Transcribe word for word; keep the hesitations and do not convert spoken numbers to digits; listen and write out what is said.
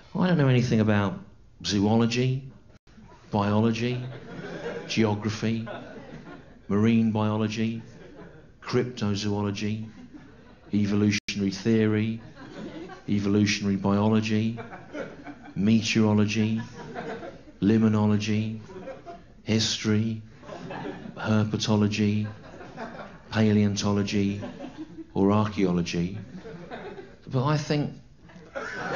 I don't know anything about zoology, biology, geography, marine biology, cryptozoology, evolutionary theory, evolutionary biology, meteorology, limnology, history, herpetology, paleontology, or archaeology. But I think